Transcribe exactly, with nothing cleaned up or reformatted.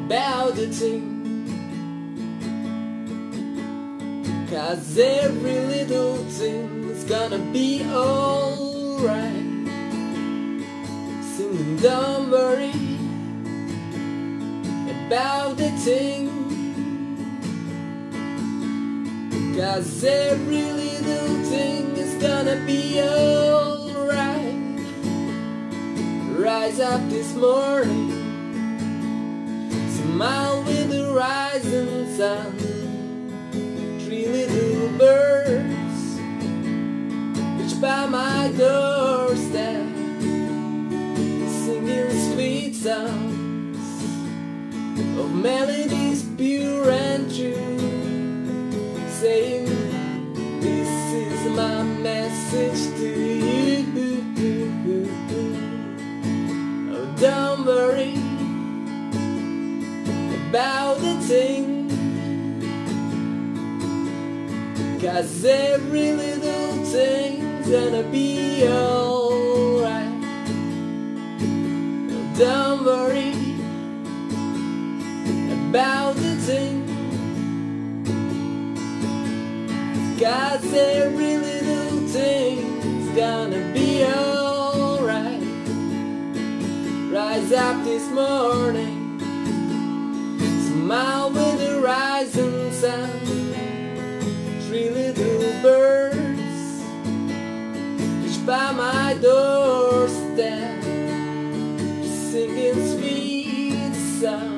about the thing, 'cause every little thing is gonna be alright. Singing, don't worry about the thing, 'cause every little thing is gonna be alright. Rise up this morning, smile with the rising sun. Three little birds perched by my doorstep, singing sweet songs of melodies pure and true, saying, this is my message to you. Oh, don't worry about the thing, 'cause every little thing's gonna be alright. Oh, don't worry about the thing, 'cause every little thing's gonna be alright. Rise up this morning, smile with the rising sun. Three little birds perched by my doorstep, singing sweet songs.